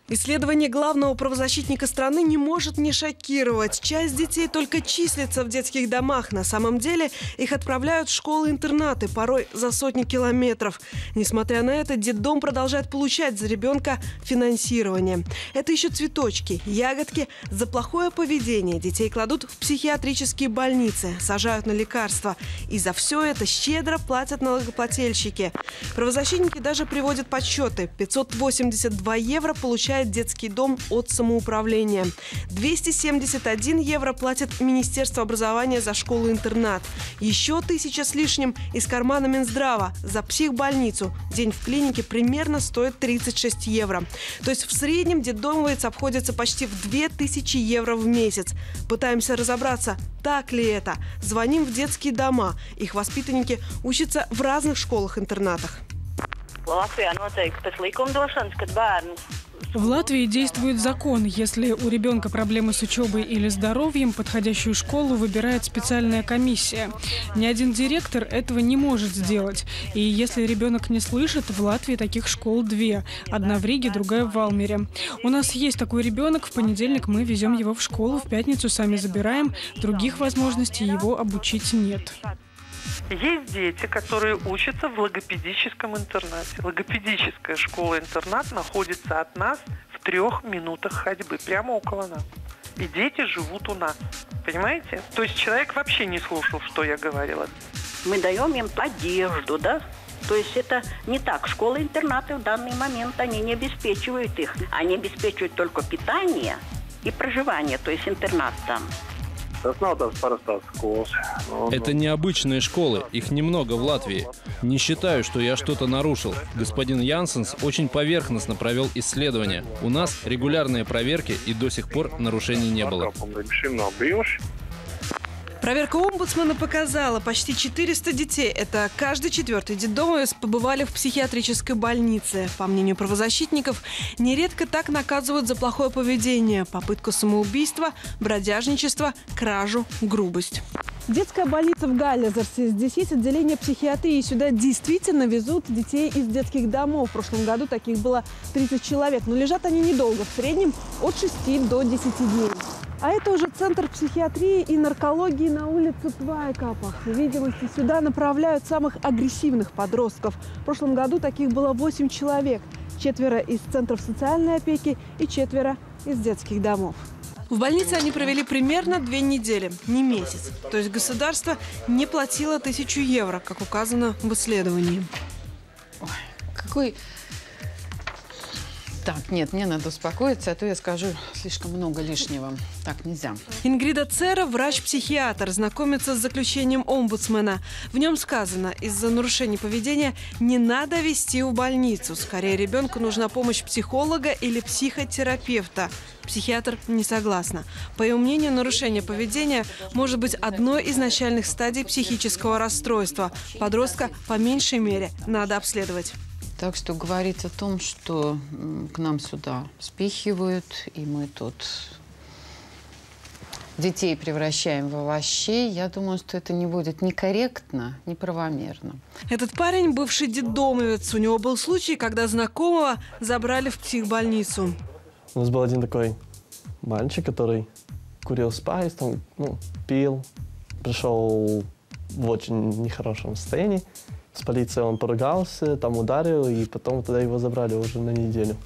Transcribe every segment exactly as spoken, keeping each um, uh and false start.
Исследование главного правозащитника страны не может не шокировать. Часть детей только числится в детских домах. На самом деле их отправляют в школы-интернаты, порой за сотни километров. Несмотря на это, детдом продолжает получать за ребенка финансирование. Это еще цветочки, ягодки. За плохое поведение детей кладут в психиатрические больницы, сажают на лекарства. И за все это щедро платят налогоплательщики. Правозащитники даже приводят подсчеты. пятьсот восемьдесят два евро получают детский дом от самоуправления. двести семьдесят один евро платит Министерство образования за школу-интернат. Еще тысяча с лишним из кармана Минздрава за психбольницу. День в клинике примерно стоит тридцать шесть евро. То есть в среднем детдомовец обходится почти в две тысячи евро в месяц. Пытаемся разобраться, так ли это. Звоним в детские дома. Их воспитанники учатся в разных школах-интернатах. В Латвии действует закон. Если у ребенка проблемы с учебой или здоровьем, подходящую школу выбирает специальная комиссия. Ни один директор этого не может сделать. И если ребенок не слышит, в Латвии таких школ две. Одна в Риге, другая в Валмере. У нас есть такой ребенок. В понедельник мы везем его в школу, в пятницу сами забираем. Других возможностей его обучить нет. Есть дети, которые учатся в логопедическом интернате. Логопедическая школа-интернат находится от нас в трех минутах ходьбы, прямо около нас. И дети живут у нас. Понимаете? То есть человек вообще не слушал, что я говорила. Мы даем им одежду, да? То есть это не так. Школы-интернаты в данный момент, они не обеспечивают их. Они обеспечивают только питание и проживание, то есть интернат там. Это необычные школы, их немного в Латвии. Не считаю, что я что-то нарушил. Господин Янсенс очень поверхностно провел исследование. У нас регулярные проверки, и до сих пор нарушений не было. Проверка омбудсмена показала, почти четыреста детей, это каждый четвертый детдомовец, побывали в психиатрической больнице. По мнению правозащитников, нередко так наказывают за плохое поведение, попытку самоубийства, бродяжничество, кражу, грубость. Детская больница в Галлезерсе. Здесь есть отделение психиатрии. Сюда действительно везут детей из детских домов. В прошлом году таких было тридцать человек. Но лежат они недолго, в среднем от шести до десяти дней. А это уже центр психиатрии и наркологии на улице Твайкапах. В видимости, сюда направляют самых агрессивных подростков. В прошлом году таких было восемь человек. Четверо из центров социальной опеки и четверо из детских домов. В больнице они провели примерно две недели, не месяц. То есть государство не платило тысячу евро, как указано в исследовании. Ой, какой... Так, нет, мне надо успокоиться, а то я скажу слишком много лишнего. Так нельзя. Ингрида Цера, врач-психиатр, знакомится с заключением омбудсмена. В нем сказано, из-за нарушений поведения не надо везти в больницу. Скорее, ребенку нужна помощь психолога или психотерапевта. Психиатр не согласна. По ее мнению, нарушение поведения может быть одной из начальных стадий психического расстройства. Подростка по меньшей мере надо обследовать. Так что говорить о том, что к нам сюда спихивают, и мы тут детей превращаем в овощей, я думаю, что это не будет ни корректно, ни правомерно. Этот парень – бывший детдомовец. У него был случай, когда знакомого забрали в психбольницу. У нас был один такой мальчик, который курил спайс, там, ну, пил, пришел в очень нехорошем состоянии. С полицией он поругался, там ударил, и потом тогда его забрали уже на неделю.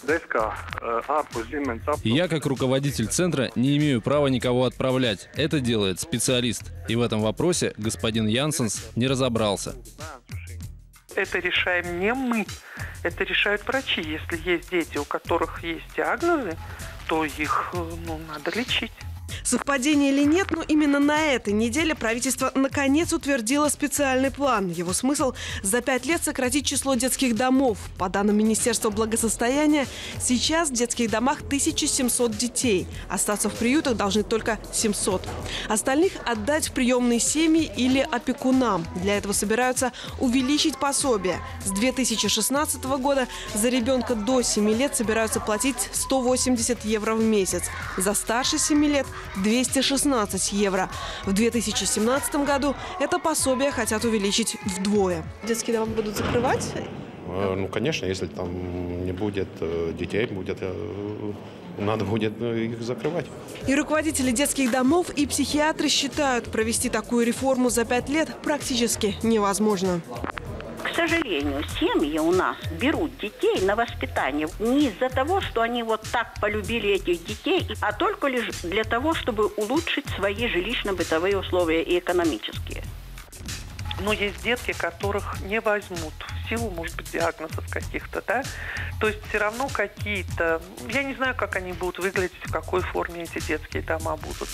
Я, как руководитель центра, не имею права никого отправлять. Это делает специалист. И в этом вопросе господин Янсенс не разобрался. Это решаем не мы, это решают врачи. Если есть дети, у которых есть диагнозы, то их, ну, надо лечить. Совпадение или нет, но именно на этой неделе правительство наконец утвердило специальный план. Его смысл – за пять лет сократить число детских домов. По данным Министерства благосостояния, сейчас в детских домах тысяча семьсот детей. Остаться в приютах должны только семьсот. Остальных отдать в приемные семьи или опекунам. Для этого собираются увеличить пособие. С две тысячи шестнадцатого года за ребенка до семи лет собираются платить сто восемьдесят евро в месяц. За старше семи лет – двести шестнадцать евро. В две тысячи семнадцатом году это пособие хотят увеличить вдвое. Детские дома будут закрывать? Ну, конечно, если там не будет детей, будет, надо будет их закрывать. И руководители детских домов, и психиатры считают, провести такую реформу за пять лет практически невозможно. К сожалению, семьи у нас берут детей на воспитание не из-за того, что они вот так полюбили этих детей, а только лишь для того, чтобы улучшить свои жилищно-бытовые условия и экономические. Но есть детки, которых не возьмут в силу, может быть, диагнозов каких-то, да? То есть все равно какие-то... Я не знаю, как они будут выглядеть, в какой форме эти детские дома будут.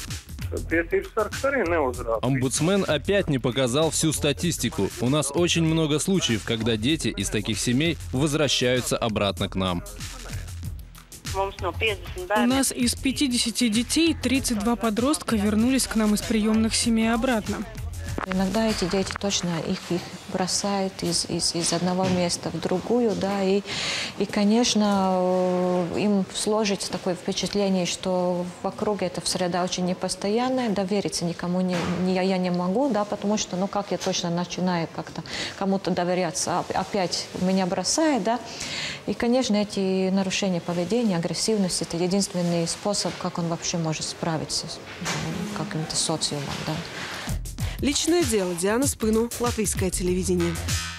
Омбудсмен опять не показал всю статистику. У нас очень много случаев, когда дети из таких семей возвращаются обратно к нам. У нас из пятидесяти детей тридцать два подростка вернулись к нам из приемных семей обратно. Иногда эти дети точно их, их бросают из, из, из одного места в другую, да, и, и, конечно, им сложится такое впечатление, что вокруг эта среда очень непостоянная, довериться никому не, не, я не могу, да, потому что, ну, как я точно начинаю как-то кому-то доверяться, опять меня бросает, да, и, конечно, эти нарушения поведения, агрессивность – это единственный способ, как он вообще может справиться с каким-то социумом, да. Личное дело. Диана Спыну, Латвийское телевидение.